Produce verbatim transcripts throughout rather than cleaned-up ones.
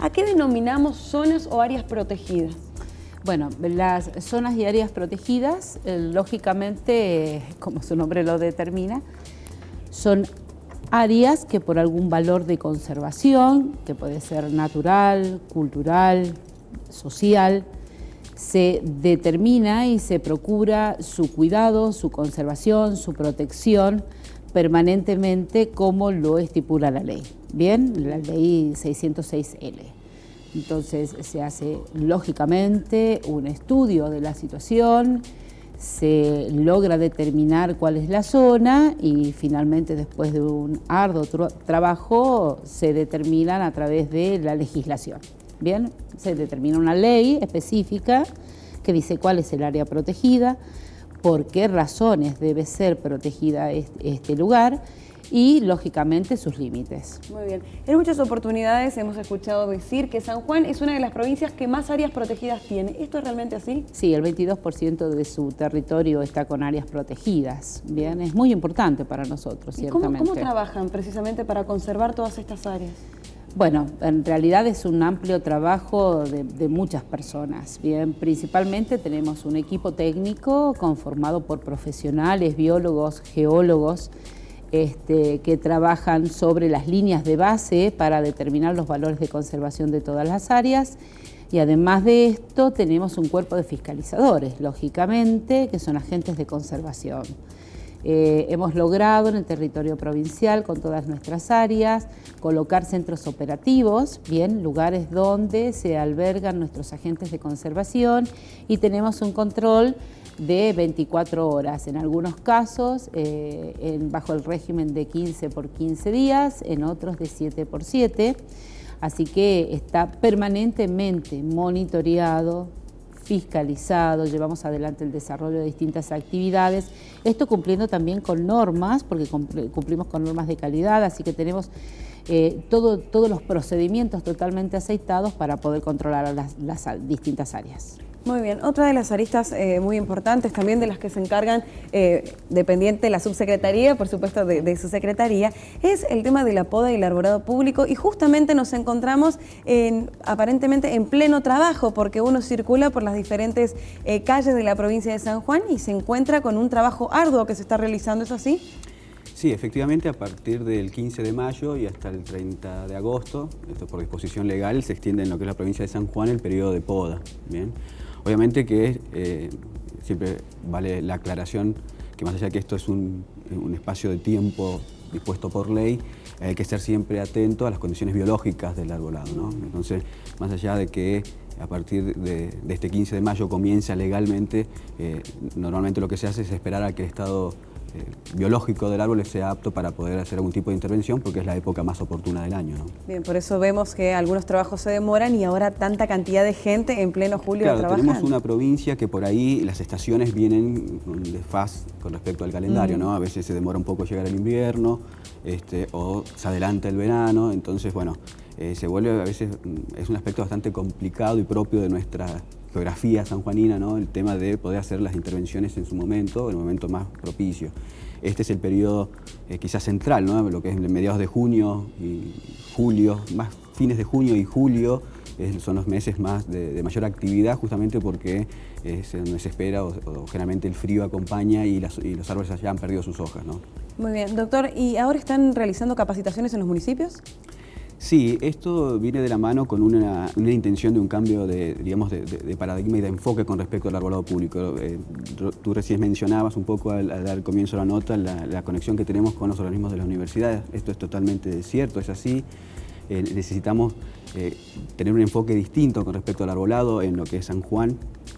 ¿A qué denominamos zonas o áreas protegidas? Bueno, las zonas y áreas protegidas, eh, lógicamente, eh, como su nombre lo determina, son áreas que por algún valor de conservación, que puede ser natural, cultural, social, se determina y se procura su cuidado, su conservación, su protección permanentemente como lo estipula la ley. Bien, la ley seiscientos seis L. Entonces se hace lógicamente un estudio de la situación, se logra determinar cuál es la zona y finalmente después de un arduo trabajo se determinan a través de la legislación. Bien, se determina una ley específica que dice cuál es el área protegida, por qué razones debe ser protegida este lugar y, lógicamente, sus límites. Muy bien. En muchas oportunidades hemos escuchado decir que San Juan es una de las provincias que más áreas protegidas tiene. ¿Esto es realmente así? Sí, el veintidós por ciento de su territorio está con áreas protegidas. Bien, es muy importante para nosotros, ¿Y ciertamente. ¿Cómo, cómo trabajan precisamente para conservar todas estas áreas? Bueno, en realidad es un amplio trabajo de, de muchas personas. Bien, principalmente tenemos un equipo técnico conformado por profesionales, biólogos, geólogos, este, que trabajan sobre las líneas de base para determinar los valores de conservación de todas las áreas. Y además de esto tenemos un cuerpo de fiscalizadores, lógicamente, que son agentes de conservación. Eh, hemos logrado en el territorio provincial, con todas nuestras áreas, colocar centros operativos, bien, lugares donde se albergan nuestros agentes de conservación y tenemos un control de veinticuatro horas, en algunos casos eh, en, bajo el régimen de quince por quince días, en otros de siete por siete, así que está permanentemente monitoreado, fiscalizado, llevamos adelante el desarrollo de distintas actividades, esto cumpliendo también con normas, porque cumplimos con normas de calidad, así que tenemos eh, todo, todos los procedimientos totalmente aceitados para poder controlar las, las distintas áreas. Muy bien, otra de las aristas eh, muy importantes también de las que se encargan, eh, dependiente de la subsecretaría, por supuesto de, de su secretaría, es el tema de la poda y el arborado público y justamente nos encontramos en, aparentemente en pleno trabajo porque uno circula por las diferentes eh, calles de la provincia de San Juan y se encuentra con un trabajo arduo que se está realizando, ¿es así? Sí, efectivamente, a partir del quince de mayo y hasta el treinta de agosto, esto por disposición legal, se extiende en lo que es la provincia de San Juan el periodo de poda. Bien. Obviamente que eh, siempre vale la aclaración que más allá de que esto es un, un espacio de tiempo dispuesto por ley, hay que estar siempre atento a las condiciones biológicas del arbolado, ¿no? Entonces, más allá de que a partir de, de este quince de mayo comienza legalmente, eh, normalmente lo que se hace es esperar a que el estado Eh, biológico del árbol sea apto para poder hacer algún tipo de intervención porque es la época más oportuna del año, ¿no? Bien, por eso vemos que algunos trabajos se demoran y ahora tanta cantidad de gente en pleno julio claro, trabajando. Tenemos una provincia que por ahí las estaciones vienen con desfaz con respecto al calendario, mm. ¿no? A veces se demora un poco llegar el invierno este, o se adelanta el verano, entonces, bueno, eh, se vuelve a veces, es un aspecto bastante complicado y propio de nuestra geografía sanjuanina, ¿no? El tema de poder hacer las intervenciones en su momento, en el momento más propicio. Este es el periodo eh, quizás central, ¿no? Lo que es mediados de junio y julio, más fines de junio y julio, eh, son los meses más de, de mayor actividad justamente porque es donde se espera o, o generalmente el frío acompaña y, las, y los árboles ya han perdido sus hojas, ¿no? Muy bien, doctor, ¿y ahora están realizando capacitaciones en los municipios? Sí, esto viene de la mano con una, una intención de un cambio de, digamos, de, de, de paradigma y de enfoque con respecto al arbolado público. Eh, tú recién mencionabas un poco al, al dar comienzo a la nota la, la conexión que tenemos con los organismos de las universidades. Esto es totalmente cierto, es así. Eh, necesitamos eh, tener un enfoque distinto con respecto al arbolado en lo que es San Juan.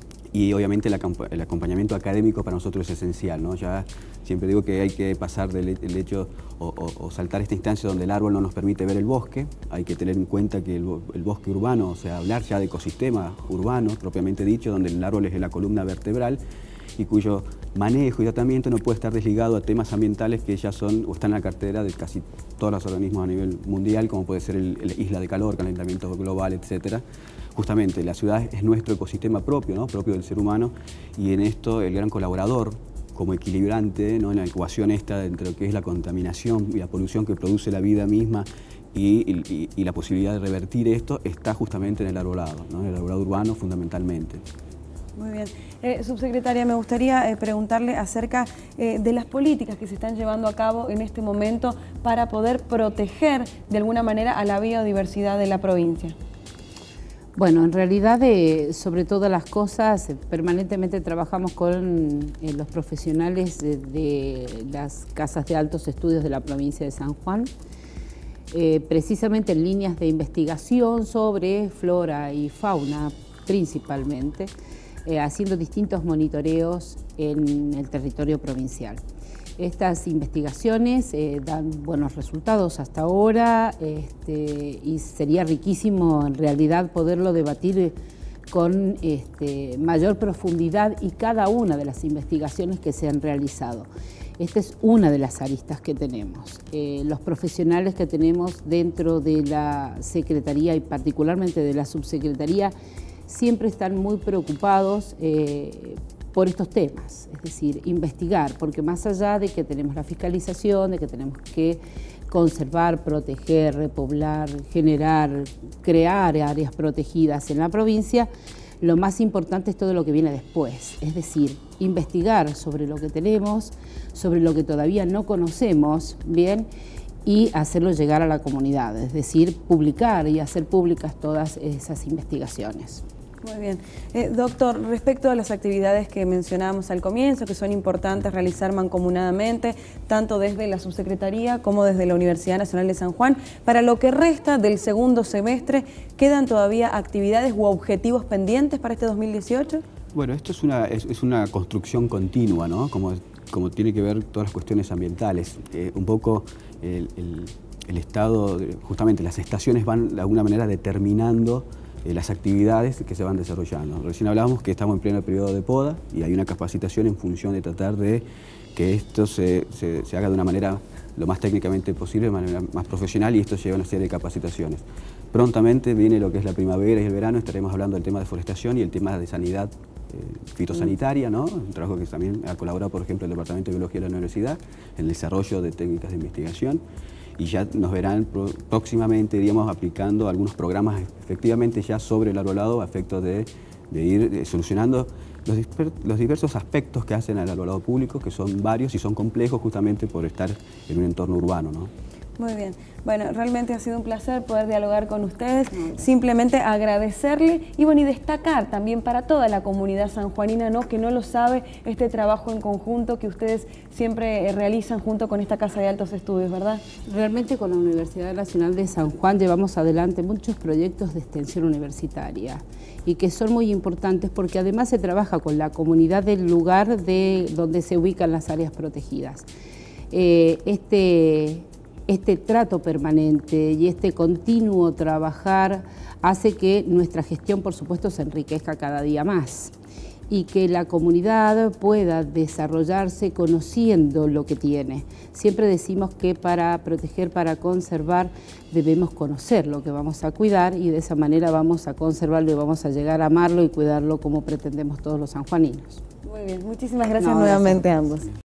Y obviamente el, el acompañamiento académico para nosotros es esencial, ¿no? Ya siempre digo que hay que pasar del el hecho o, o, o saltar esta instancia donde el árbol no nos permite ver el bosque. Hay que tener en cuenta que el, el bosque urbano, o sea, hablar ya de ecosistema urbano, propiamente dicho, donde el árbol es la columna vertebral y cuyo manejo y tratamiento no puede estar desligado a temas ambientales que ya son o están en la cartera de casi todos los organismos a nivel mundial, como puede ser el, el isla de calor, calentamiento global, etcétera. Justamente la ciudad es nuestro ecosistema propio, ¿no? Propio del ser humano, y en esto el gran colaborador como equilibrante, ¿no? En la ecuación esta entre lo que es la contaminación y la polución que produce la vida misma y, y, y la posibilidad de revertir esto está justamente en el arbolado, ¿no? En el arbolado urbano fundamentalmente. Muy bien. Eh, subsecretaria, me gustaría eh, preguntarle acerca eh, de las políticas que se están llevando a cabo en este momento para poder proteger de alguna manera a la biodiversidad de la provincia. Bueno, en realidad, eh, sobre todas las cosas, eh, permanentemente trabajamos con eh, los profesionales de, de las casas de altos estudios de la provincia de San Juan, eh, precisamente en líneas de investigación sobre flora y fauna principalmente, eh, haciendo distintos monitoreos en el territorio provincial. Estas investigaciones eh, dan buenos resultados hasta ahora este, y sería riquísimo en realidad poderlo debatir con este, mayor profundidad y cada una de las investigaciones que se han realizado. Esta es una de las aristas que tenemos. Eh, los profesionales que tenemos dentro de la Secretaría y particularmente de la Subsecretaría siempre están muy preocupados eh, por estos temas, es decir, investigar, porque más allá de que tenemos la fiscalización, de que tenemos que conservar, proteger, repoblar, generar, crear áreas protegidas en la provincia, lo más importante es todo lo que viene después, es decir, investigar sobre lo que tenemos, sobre lo que todavía no conocemos bien y hacerlo llegar a la comunidad, es decir, publicar y hacer públicas todas esas investigaciones. Muy bien. Eh, doctor, respecto a las actividades que mencionábamos al comienzo, que son importantes realizar mancomunadamente, tanto desde la Subsecretaría como desde la Universidad Nacional de San Juan, para lo que resta del segundo semestre, ¿quedan todavía actividades u objetivos pendientes para este dos mil dieciocho? Bueno, esto es una, es, es una construcción continua, ¿no? Como, como tiene que ver todas las cuestiones ambientales. Eh, un poco el, el, el estado, de, justamente las estaciones van de alguna manera determinando Eh, las actividades que se van desarrollando. Recién hablábamos que estamos en pleno periodo de poda y hay una capacitación en función de tratar de que esto se, se, se haga de una manera lo más técnicamente posible, de manera más profesional, y esto lleva a una serie de capacitaciones. Prontamente viene lo que es la primavera y el verano, estaremos hablando del tema de forestación y el tema de sanidad eh, fitosanitaria, ¿no? Un trabajo que también ha colaborado, por ejemplo, el Departamento de Biología de la Universidad en el desarrollo de técnicas de investigación. Y ya nos verán próximamente, diríamos, aplicando algunos programas efectivamente ya sobre el arbolado a efecto de, de ir de, solucionando los, los diversos aspectos que hacen al arbolado público, que son varios y son complejos justamente por estar en un entorno urbano, ¿no? Muy bien. Bueno, realmente ha sido un placer poder dialogar con ustedes, simplemente agradecerle y bueno, y destacar también para toda la comunidad sanjuanina, ¿no?, que no lo sabe, este trabajo en conjunto que ustedes siempre realizan junto con esta Casa de Altos Estudios, ¿verdad? Realmente con la Universidad Nacional de San Juan llevamos adelante muchos proyectos de extensión universitaria y que son muy importantes porque además se trabaja con la comunidad del lugar de donde se ubican las áreas protegidas. Eh, este... Este trato permanente y este continuo trabajar hace que nuestra gestión, por supuesto, se enriquezca cada día más y que la comunidad pueda desarrollarse conociendo lo que tiene. Siempre decimos que para proteger, para conservar, debemos conocer lo que vamos a cuidar y de esa manera vamos a conservarlo y vamos a llegar a amarlo y cuidarlo como pretendemos todos los sanjuaninos. Muy bien, muchísimas gracias No, nuevamente gracias. a ambos.